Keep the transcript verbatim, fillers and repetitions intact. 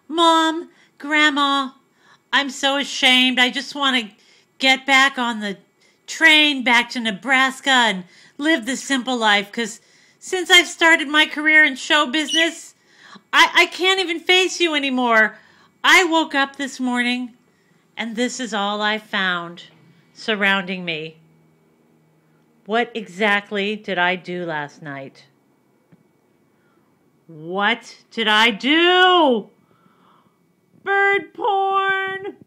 Mom, Grandma, I'm so ashamed. I just want to get back on the train back to Nebraska and live the simple life, because since I've started my career in show business, I, I can't even face you anymore. I woke up this morning and this is all I found surrounding me. What exactly did I do last night? What did I do? Bird porn!